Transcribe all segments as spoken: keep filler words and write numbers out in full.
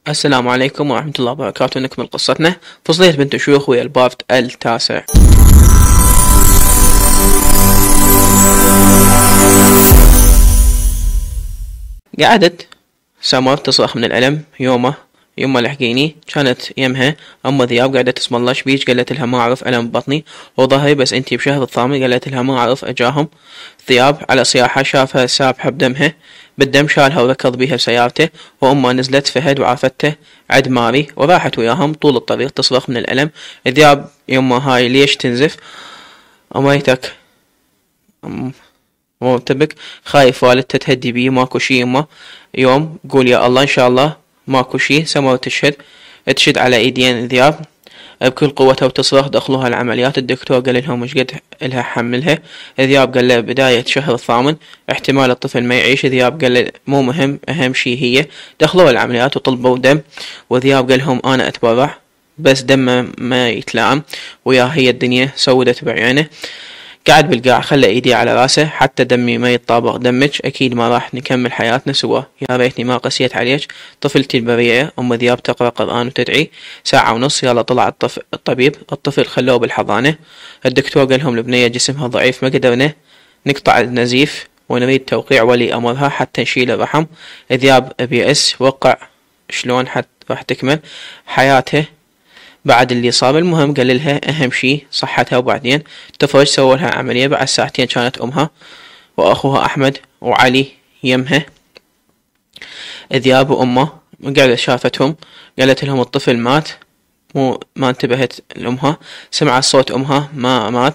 السلام عليكم ورحمة الله وبركاته. نكمل قصتنا. فصلية بنت شيوخ ويا البارت التاسع. قعدت سمر تصرخ من الألم. يومه يما لحقيني. كانت يمها أم ذياب قاعدة تسم الله شبيج. قالت لها ما أعرف ألم بطني وظهري، بس أنتي بشهر الثامن. قالت لها ما أعرف. أجاهم ذياب على صياحة، شافها سابحة بدمها بالدم، شالها وركض بيها بسيارته. وأمه نزلت فهد وعافته عد ماري وراحت وياهم طول الطريق تصرخ من الألم. ذياب يما هاي ليش تنزف؟ أميتك مرتبك خايف والدته تهدي بيه. ماكو شي يما. يوم قول يا الله إن شاء الله ماكو شي. سمر تشهد تشد على ايدين ذياب بكل قوتها وتصرخ. دخلوها العمليات. الدكتور قال لهم مش قد لها حملها. ذياب قال له بداية شهر الثامن، احتمال الطفل ما يعيش. ذياب قال له مو مهم، اهم شي هي. دخلوا العمليات وطلبوا دم، وذياب قال لهم انا اتبرع بس دم ما يتلائم ويا هي الدنيا سودت بعينه. قعد بالقاع خلى ايدي على راسه. حتى دمي ما يتطابق دمك اكيد ما راح نكمل حياتنا سوا. يا ريتني ما قسيت عليك طفلتي البريئة. ام ذياب تقرا قرآن وتدعي. ساعة ونص يلا طلع الطفل الطبيب. الطفل خلوه بالحضانة. الدكتور قال لهم البنية جسمها ضعيف، ما قدرنا نقطع النزيف ونريد توقيع ولي امرها حتى نشيل الرحم. ذياب بيأس وقع شلون حتى راح تكمل حياته بعد اللي صار. المهم قال لها اهم شي صحتها. وبعدين تفرج سووا لها عملية. بعد ساعتين كانت امها واخوها احمد وعلي يمها. ذياب وامه قاعدة شافتهم. قالت لهم الطفل مات. مو ما انتبهت لامها. سمعت صوت امها ما مات.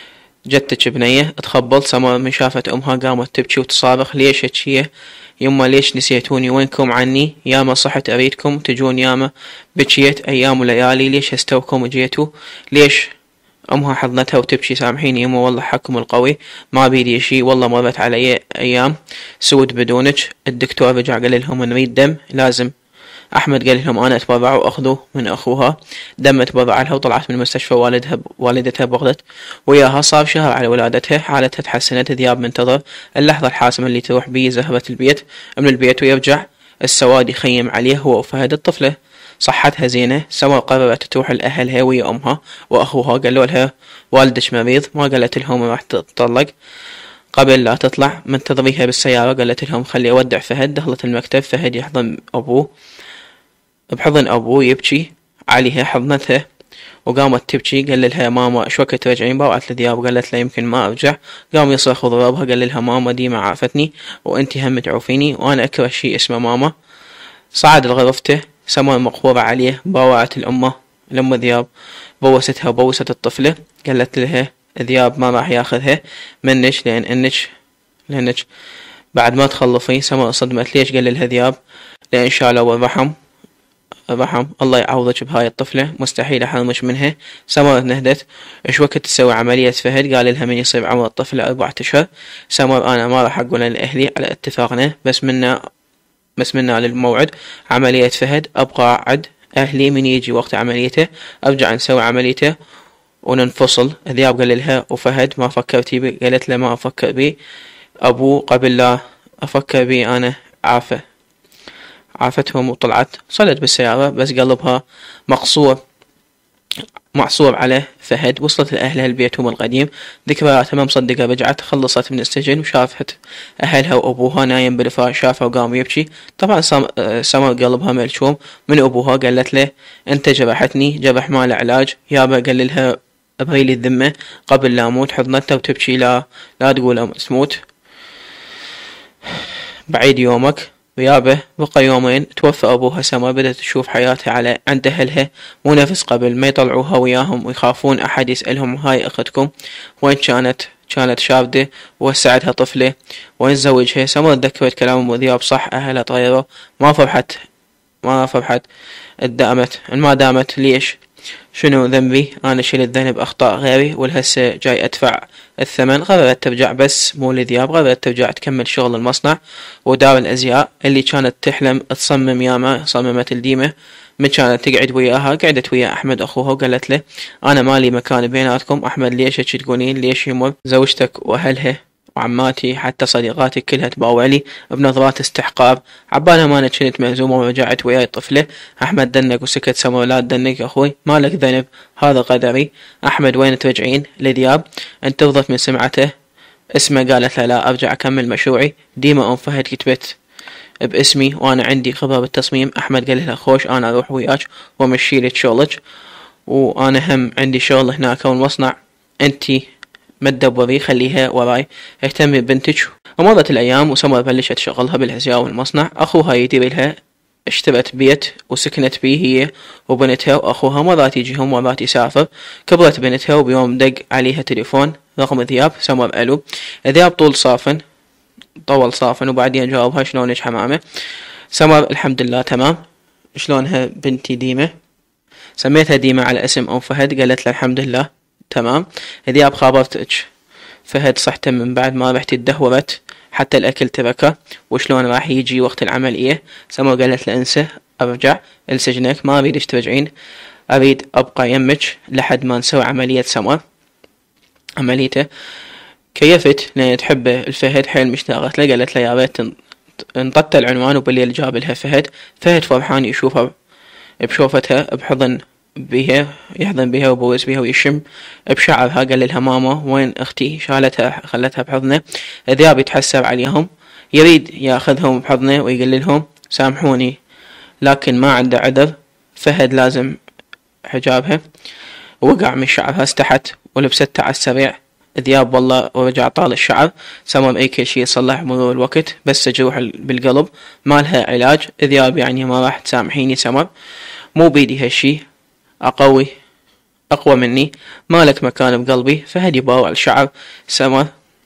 جتك بنية تخبل. سمر من شافت امها قامت تبكي وتصارخ ليش هيك يما؟ ليش نسيتوني؟ وينكم عني؟ ياما صحت اريدكم تجون، ياما بكيت ايام وليالي، ليش هستوكم وجيتوا؟ ليش؟ امها حضنتها وتبكي. سامحيني يما والله حكم القوي ما بيدي شي، والله مرت علي ايام سود بدونك. الدكتور رجع قال لهم نريد دم لازم. احمد قال لهم انا اتبرع واخذوا من اخوها دم. تبرع لها وطلعت من المستشفى. والدها والدتها بغدت وياها. صار شهر على ولادتها، حالتها تحسنت. ذياب منتظر اللحظة الحاسمة اللي تروح بيه زهرة البيت من البيت ويرجع السواد يخيم عليه هو وفهد الطفلة. صحتها زينة. سمر قررت تروح لأهلها ويا أمها وأخوها. قالوا لها والدك مريض. ما قالت لهم راح تطلق. قبل لا تطلع منتظريها بالسيارة قالت لهم خلي أودع فهد. دخلت المكتب. فهد يحضن أبوه بحضن أبوه يبكي عليها. حضنتها وقامت تبكي. قال لها ماما ايش وقت ترجعين؟ باوعت لذياب قالت له يمكن ما ارجع. قام يصرخ وضربها. قال لها ماما ديما عافتني وانتي هم تعوفيني وانا اكره شي اسمه ماما. صعد لغرفته. سمر مقهورة عليه. باوعت الامه الام ذياب بوستها وبوست الطفلة. قالت لها ذياب ما راح ياخذها منك لان انك لانك بعد ما تخلصي. سمر صدمت. ليش؟ قال لها ذياب لان شالوا الرحم الرحم الله يعوضك بهاي الطفلة، مستحيل احرمش منها. سمر نهدت. ايش وقت تسوي عملية فهد؟ قال لها من يصير عمر الطفلة اربعة اشهر. سمر انا ما راح اقول لاهلي على اتفاقنا، بس منا بس منا للموعد عملية فهد ابقى عد اهلي من يجي وقت عمليته ارجع نسوي عمليته وننفصل. ذياب قال لها وفهد ما فكرتي بي؟ قالت له ما افكر بي ابوه قبل لا افكر بي انا عافه. عافتهم وطلعت. صلت بالسيارة بس قلبها مقصور معصور على فهد. وصلت لأهلها لبيتهم القديم. ذكرياتها ما مصدقة. رجعت خلصت من السجن وشافت أهلها وأبوها نايم بالفراش. شافها وقام يبكي. طبعا سمر قلبها ملشوم من أبوها. قالت له أنت جرحتني جرح ما له علاج يابا. قال لها ابريلي الذمة قبل لا أموت. حضنتها وتبكي. لا لا تقول تموت بعيد يومك ويابه. بقى يومين توفى أبوها. سمر بدأت تشوف حياتها على عند أهلها مو نفس قبل. ما يطلعوها وياهم ويخافون أحد يسألهم هاي أختكم وين كانت؟ كانت شاردة وسعدها طفلة. وين زوجها؟ سمر تذكرت كلام ذياب صح. أهلها طيروا. ما فرحت ما فرحت دامت ما دامت. ليش؟ شنو ذنبي؟ انا شيل الذنب اخطاء غيري والهسه جاي ادفع الثمن. قررت ترجع بس مو لذياب. قررت ترجع تكمل شغل المصنع ودار الازياء اللي كانت تحلم تصمم. ياما صممت الديمة من كانت تقعد وياها. قعدت ويا احمد اخوها وقالت له انا مالي مكان بيناتكم. احمد ليش هيك تقولين؟ ليش يمر زوجتك واهلها وعماتي حتى صديقاتي كلها تباوع بنظرات استحقار، عبالها ما أنا كنت مهزومة ورجعت وياي طفلة. أحمد دنق وسكت. سمر لا تدنق يا أخوي، مالك ذنب، هذا قدري. أحمد وين ترجعين؟ لذياب انتفضت من سمعته اسمه، قالت له لا أرجع أكمل مشروعي. ديما أم فهد كتبت باسمي وأنا عندي خبرة بالتصميم. أحمد قال لها خوش أنا أروح وياك وأمشي لك شغلك، وأنا هم عندي شغل هناك والمصنع، أنتي ما تدبري خليها وراي، اهتمي ببنتك. ومضت الأيام وسمر بلشت شغلها بالهزياء والمصنع. أخوها يدير لها، اشترت بيت وسكنت بيه هي وبنتها وأخوها، مرات يجيهم مرات يسافر. كبرت بنتها وبيوم دق عليها تليفون رقم ذياب. سمر ألو. ذياب طول صافن طول صافن وبعدين جاوبها شلونك حمامة؟ سمر الحمد لله تمام. شلونها بنتي ديمة؟ سميتها ديمة على اسم أم فهد. قالت له الحمد لله تمام. ذياب خابرتك فهد صحته من بعد ما رحت تدهورت، حتى الأكل تركه، وشلون راح يجي وقت العملية؟ سمر قالت له انسى، أرجع لسجنك، ما أريدش ترجعين، أريد أبقى يمك لحد ما نسوي عملية سمر عمليته. كيفت لأن تحب الفهد حيل مشتاقت له. قالت له يا ريت انطت العنوان، وبالليل جاب لها فهد. فهد فرحان يشوفها بشوفتها بحضن بها، يحضن بها وبوس بها ويشم بشعرها. قال لها ماما وين اختي؟ شالتها خلتها بحضنه. ذياب يتحسر عليهم، يريد ياخذهم بحضنه ويقول لهم سامحوني لكن ما عنده عذر. فهد لازم حجابها، وقع من شعرها، استحت ولبسته على السريع. ذياب والله ورجع طال الشعر. سمر اي كل شي صلح مرور الوقت، بس جروح بالقلب ما لها علاج. ذياب يعني ما راح تسامحيني سمر، مو بيدي هالشي، اقوي اقوى مني، مالك مكان بقلبي. فهد يباوع الشعر. سمر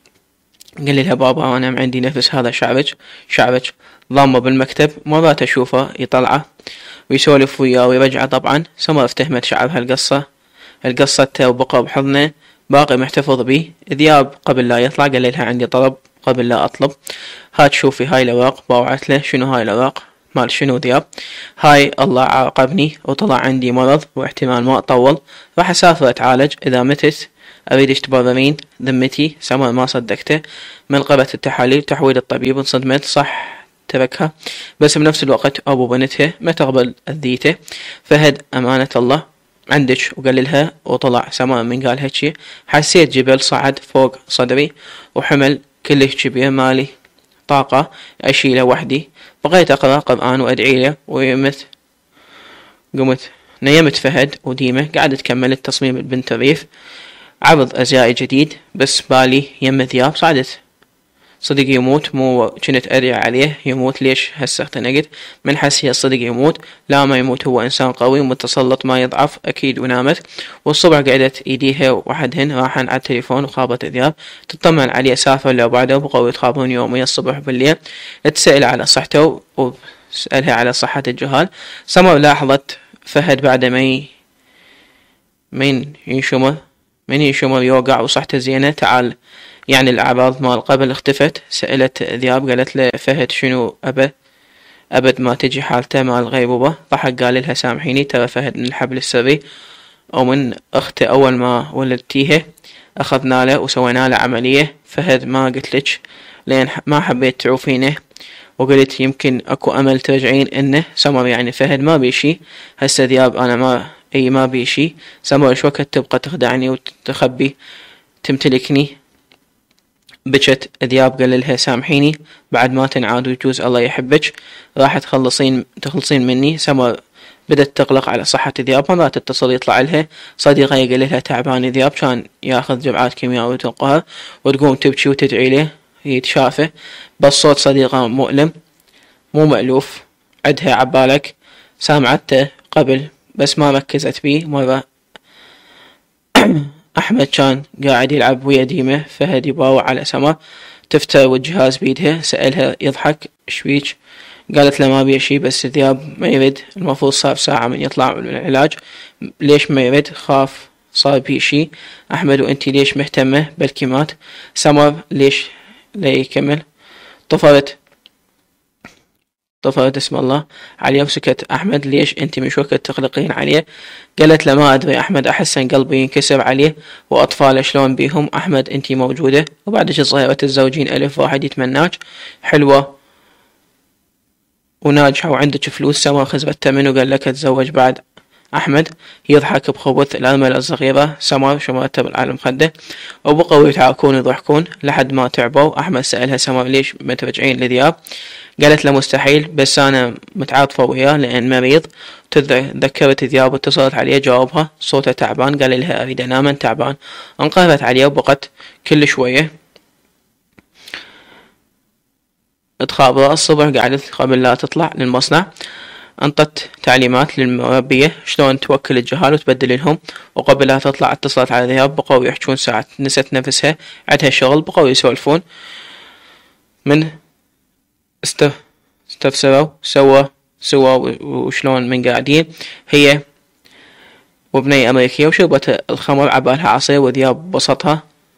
قال لها بابا انا عندي نفس هذا شعرك شعرك ضامه بالمكتب، مرات اشوفه يطلعه ويسولف وياه ويرجعه. طبعا سمر افتهمت شعرها القصة القصته وبقى بحضنه باقي محتفظ بيه. ذياب قبل لا يطلع قال لها عندي طلب قبل لا اطلب. هات شوفي هاي الاوراق. باوعت له شنو هاي الاوراق؟ مال شنو ذياب؟ هاي الله عاقبني وطلع عندي مرض واحتمال ما اطول، راح اسافر اتعالج، اذا متت اريدش تبررين ذمتي. سمر ما صدقته، من قبة التحاليل تحويل الطبيب انصدمت، صح تركها بس بنفس الوقت ابو بنتها ما تقبل اذيته. فهد امانة الله عندك وقال لها وطلع. سمر من قال هالشي حسيت جبل صعد فوق صدري وحمل كلش كبير، مالي طاقة اشيله وحدي. بقيت اقرأ قرآن وادعي له ويمت قمت نيمت. فهد وديمة قاعدة تكمل التصميم بنت الريف، عرض ازياء جديد، بس بالي يم ذياب صعدت. صدق يموت، مو كنت ادعي عليه يموت، ليش هسه اختنقت؟ من حس هي الصدق يموت؟ لا ما يموت، هو انسان قوي متسلط ما يضعف اكيد. ونامت. والصبح قعدت ايديها وحدهن راحن على التليفون وخابت ذياب تطمن عليه سافر لو بعده، بقوا يتخابرون يوميا الصبح بالليل. تسأل على صحته وسألها على صحة الجهال. سمر لاحظت فهد بعد ما ي... من ينشمر من ينشمر يوقع وصحته زينة. تعال يعني الأعراض مال قبل اختفت. سألت ذياب قالت له فهد شنو أبد أبد ما تجي حالته مال غيبوبة. ضحك قال لها سامحيني ترى فهد من الحبل السري أو من أخته، أول ما ولدتيها أخذنا له وسوينا له عملية. فهد ما قلت لك لين ما حبيت تعوفينه وقلت يمكن أكو أمل ترجعين إنه. سمر يعني فهد ما بيشي هسه. ذياب أنا ما أي ما بيشي. سمر إيش وقت تبقى تخدعني وتخبي تمتلكني؟ بجت ذياب قال لها سامحيني بعد ما تنعاد ويجوز الله يحبك، راح تخلصين تخلصين مني. سمر بدت تقلق على صحة ذياب، مرات تتصل يطلع لها صديقة يقول لها تعبان ذياب، كان ياخذ جرعات كيميائية وتنقهر وتقوم تبكي وتدعي له يتشافى. بس صوت صديقة مؤلم مو مألوف عدها عبالك. سامعته قبل بس ما ركزت بيه. مرة أحمد كان قاعد يلعب ويا ديمة. فهد يباوع على سمر تفتر والجهاز بيدها. سألها يضحك شويش؟ قالت له ما بيه شي بس ذياب ما يرد، المفروض صار ساعة من يطلع من العلاج، ليش ما يرد؟ خاف صار بيه شي. أحمد وانتي ليش مهتمة بلكي مات؟ سمر ليش لا يكمل؟ طفرت طفلت اسم الله عليه وسكت. أحمد ليش أنت مش وقت تقلقين عليه؟ قالت له ما أدري أحمد، أحس إن قلبي ينكسر عليه وأطفال شلون بيهم. أحمد أنت موجودة وبعدك صغيرة تتزوجين ألف واحد يتمناك، حلوة وناجحة وعندك فلوس. سما خزبته منه قال لك أتزوج بعد أحمد. يضحك بخبث الأرملة الصغيرة. سما شمرته بالعالم خده وبقوا يتعاركون ويضحكون لحد ما تعبوا. أحمد سألها سما ليش ما ترجعين لذياب؟ قالت له مستحيل، بس أنا متعاطفة وياه لأن مريض. تذكرت ذياب واتصلت عليه، جاوبها صوته تعبان، قال لها أريد أنام تعبان. انقلبت عليه وبقت كل شوية تخابره. الصبح قعدت قبل لا تطلع للمصنع انطت تعليمات للمربية شلون توكل الجهال وتبدل لهم، وقبل لا تطلع اتصلت على ذياب. بقوا يحجون ساعة، نست نفسها عندها شغل. بقوا يسولفون من استفسروا سوا سوا وشلون من قاعدين هي وبنية أمريكية وشربت الخمر عبالها عصير. وذياب بسطها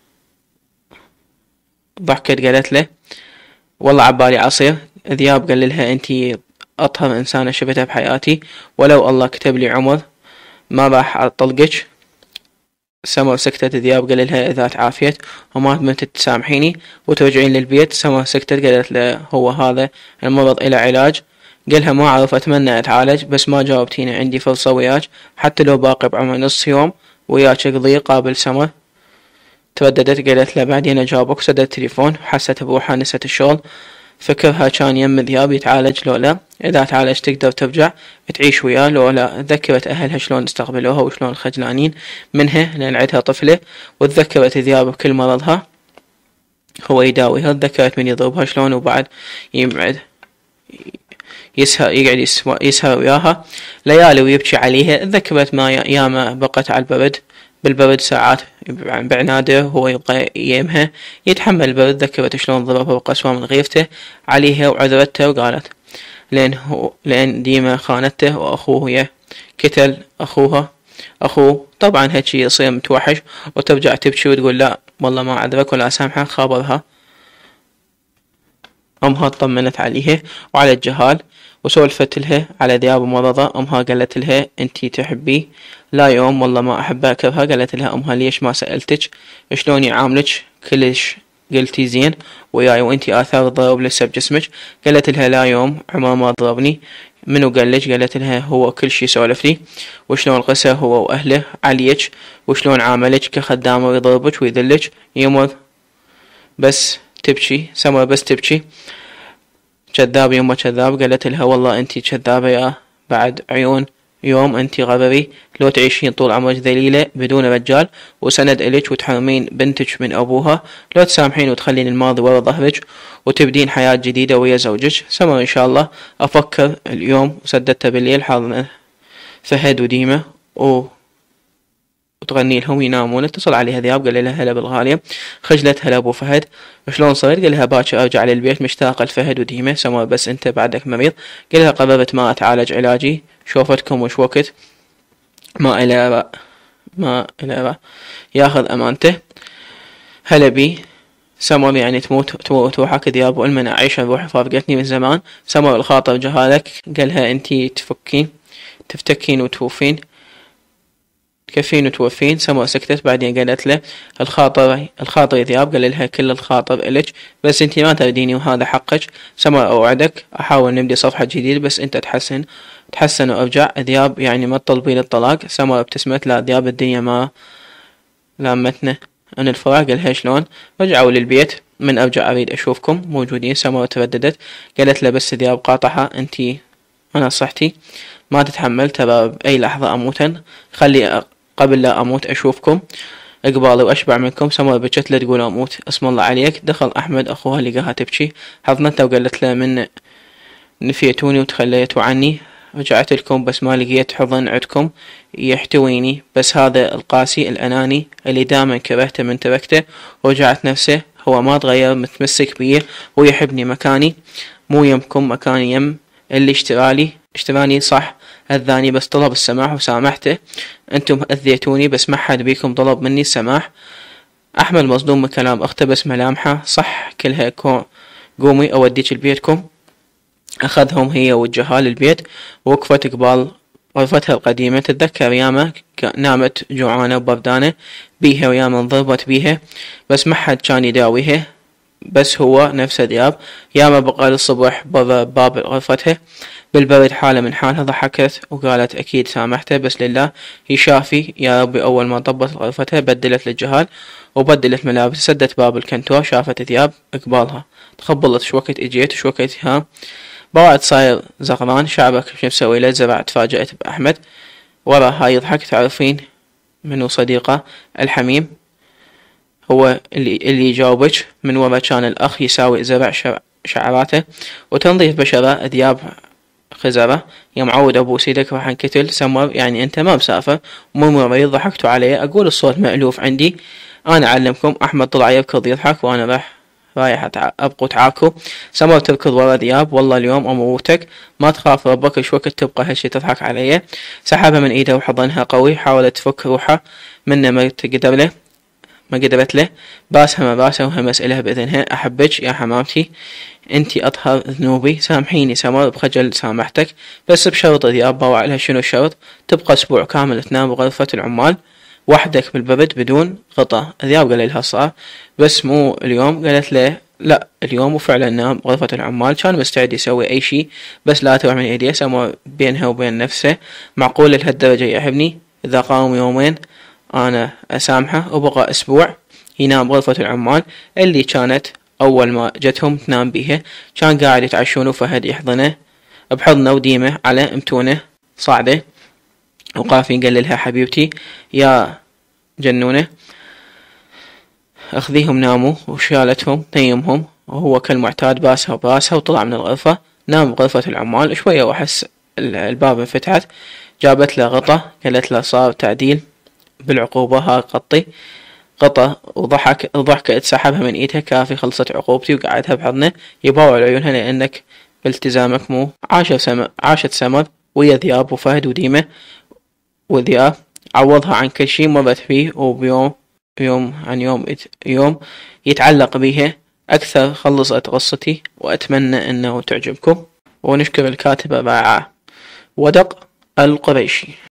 ضحكت قالت له والله عبالي عصير. ذياب قال لها انتي أطهر إنسانة شفتها بحياتي، ولو الله كتب لي عمر ما راح أطلقك. سما سكتت. ذياب قال لها إذا تعافيت وما تمت تسامحيني وترجعين للبيت. سما سكتت قالت له هو هذا المرض إلى علاج؟ قالها ما أعرف، أتمنى أتعالج بس ما جاوبتيني، عندي فرصة وياك حتى لو باقي بعمر نص يوم وياك قضية قابل. سما ترددت قالت له بعدين أجاوبك. سدت التليفون وحست بروحها نسيت الشغل. فكرها كان يم ذياب يتعالج لو لا، إذا تعالج تقدر ترجع تعيش وياه لو لا. ذكرت أهلها شلون استقبلوها وشلون خجلانين منها لأن عندها طفلة، وتذكرت ذياب بكل مرضها هو يداويها. تذكرت من يضربها شلون وبعد يمعد يسهر يقعد يسهر وياها ليالي ويبكي عليها. تذكرت ما ياما بقت على البرد بالبرد ساعات بعناده هو يبقى يمها يتحمل البرد. ذكرت شلون ضربها بقسوة من غيرته عليها وعذرته وقالت لأن هو لأن ديما خانته وأخوه كتل أخوها أخوه. طبعا هالشي يصير متوحش وترجع تبكي وتقول لا والله ما عذرك ولا سامحه. خابرها أمها طمنت عليها وعلى الجهال وسولفت لها على ذياب مرضى. أمها قالت لها أنتي تحبي؟ لا يوم والله ما أحبها أكرهها. قالت لها أمها ليش ما سألتك شلون يعاملك؟ كلش قلتي زين وياي وأنتي آثار الضرب لسه بجسمك. قالت لها لا يوم عمر ما ضربني. منو قالك؟ قالت لها هو كل شي سولف لي وشلون قسى هو وأهله عليك وشلون عاملك كخدام ويضربك ويذلك. يمر بس تبكي. سمر بس تبكي. كذاب يوم كذاب. قالت لها والله انتي كذابة يا بعد عيون يوم انتي غبري، لو تعيشين طول عمرك ذليلة بدون رجال وسند الك وتحرمين بنتك من ابوها، لو تسامحين وتخلين الماضي ورا ظهرك وتبدين حياة جديدة ويا زوجك. سمر ان شاء الله افكر اليوم وسددتها بالليل حاضنة فهد وديمة و وتغني لهم ينامون. اتصل عليها ذياب قال لها هلا بالغالية. خجلت هلا ابو فهد شلون صرت؟ قال لها باكر ارجع للبيت مشتاقة لفهد وديمة. سما بس انت بعدك مريض. قال لها قررت ما اتعالج علاجي شوفتكم وش وقت ما الى ما الى ياخذ امانته. هلا بي سمر يعني تموت تموت روحك ذياب والمن اعيش روحي فارقتني من زمان. سمر الخاطر جهالك. قالها انتي تفكين تفتكين وتوفين تكفين وتوفين. سما سكتت. بعدين قالت له الخاطر الخاطر ذياب. قال لها كل الخاطر إلك بس انتي ما ترديني وهذا حقك. سما اوعدك احاول نبدي صفحة جديدة بس انت تحسن تحسن وارجع. ذياب يعني ما تطلبين الطلاق. سما ابتسمت. لا ذياب الدنيا ما لامتنا عن الفراق. قالها شلون؟ رجعوا للبيت من ارجع اريد اشوفكم موجودين. سما ترددت. قالت له بس ذياب قاطعها انتي انا صحتي ما تتحمل ترى بأي لحظة أموتا، خلي قبل لا أموت أشوفكم أقبالي وأشبع منكم. سما بكت لا تقول أموت اسم الله عليك. دخل أحمد أخوها لقاها تبكي حضنتها وقالت له من نفيتوني وتخليتوا عني رجعت لكم بس ما لقيت حضن عندكم يحتويني، بس هذا القاسي الأناني اللي دائما كرهته من تركته ورجعت نفسه هو ما تغير متمسك بيه ويحبني مكاني مو يمكم مكاني يم اللي اشترالي اشتراني صح أذاني بس طلب السماح وسامحته. انتم أذيتوني بس ما حد بيكم طلب مني السماح. أحمد مصدوم من كلام أخته بس ملامحه صح كلها قومي أوديك لبيتكم أخذهم هي وجهها للبيت، ووقفت قبال غرفتها القديمة. تتذكر ياما نامت جوعانة وبردانة بيها، وياما انضربت بيها بس ما حد كان يداويها، بس هو نفسه ذياب. ياما بقى للصبح برا باب غرفتها بالبرد حالة من حالها، ضحكت وقالت أكيد سامحته بس لله يشافي يا ربي. أول ما طبت غرفتها بدلت للجهال وبدلت ملابس، سدت باب الكنتور، شافت ذياب قبالها، تخبلت شو وقت اجيت وشو وقت ها بعد صاير زغران شعبك شو مسوي له زرع. تفاجأت بأحمد ورا هاي يضحك. تعرفين منو صديقه الحميم؟ هو اللي اللي يجاوبك من ورا كان الأخ يساوي زرع شعراته وتنظيف بشرة ذياب خزرة. يا معود أبو سيدك راح انقتل سمر، يعني أنت ما مسافر ومو مريض. ضحكتوا عليه، أقول الصوت مألوف عندي أنا أعلمكم. أحمد طلع يركض يضحك وأنا راح رايح أبقوا تعاكوا. سمر تركض ورا ذياب، والله اليوم أموتك ما تخاف ربك ايش وقت تبقى هالشي تضحك علي. سحبها من ايده وحضنها قوي، حاولت تفك روحها منه ما تقدر له ما قدرت له. باسها ما باسها وهمس إلها بإذنها أحبك يا حمامتي انتي أطهر ذنوبي، سامحيني سمر بخجل سامحتك بس بشرط. ذياب باوع لها شنو الشرط؟ تبقى أسبوع كامل تنام بغرفة العمال وحدك بالبرد بدون غطاء. ذياب قال لها صار بس مو اليوم. قالت له لا اليوم، وفعلا نام بغرفة العمال. كان مستعد يسوي أي شي بس لا تروح من ايديه. سمر بينها وبين نفسه معقول لهالدرجة يحبني؟ إذا قام يومين أنا أسامحه. وبقى أسبوع ينام بغرفة العمال اللي كانت أول ما جتهم تنام بيها. كان قاعد يتعشون وفهد يحضنه بحضنه وديمه على امتونه صاعدة وقافين. قال لها حبيبتي يا جنونة أخذيهم ناموا، وشالتهم نيمهم وهو كالمعتاد باسها وباسها وطلع من الغرفة. نام بغرفة العمال شوية وأحس الباب انفتحت. جابت له غطا، قالت له صار تعديل بالعقوبة ها قطي غطا. وضحك ضحكت سحبها من ايدها كافي خلصت عقوبتي وقعدها بحضنه يباوع عيونها لانك بالتزامك مو عاشت سمر عاشت سمر ويا ذياب وفهد وديمة. وذياب عوضها عن كل شي مرت فيه، وبيوم يوم عن يوم يوم يتعلق بيها أكثر. خلصت قصتي وأتمنى أنه تعجبكم، ونشكر الكاتبة باعة ودق القريشي.